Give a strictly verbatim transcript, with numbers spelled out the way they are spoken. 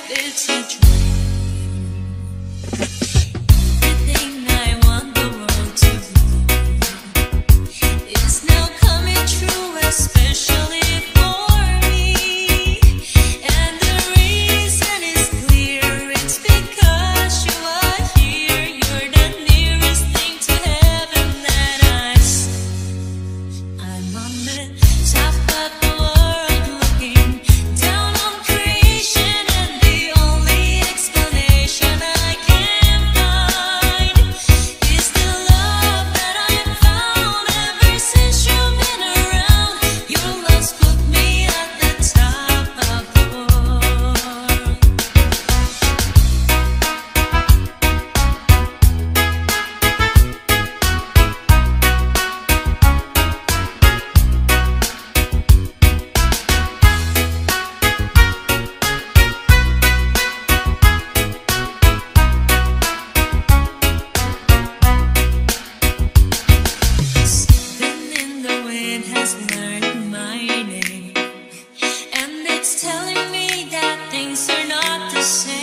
it's a dream. Everything I want the world to be is now coming true, especially for me. And the reason is clear, it's because you are here. You're the nearest thing to heaven that I've seen. I'm on the top of the world looking down on creation, and the only explanation I can find is the love that I've found ever since you've been around. Your love's put me at the top of the world. Something in the wind has learned my name, and it's telling me that things are not the same.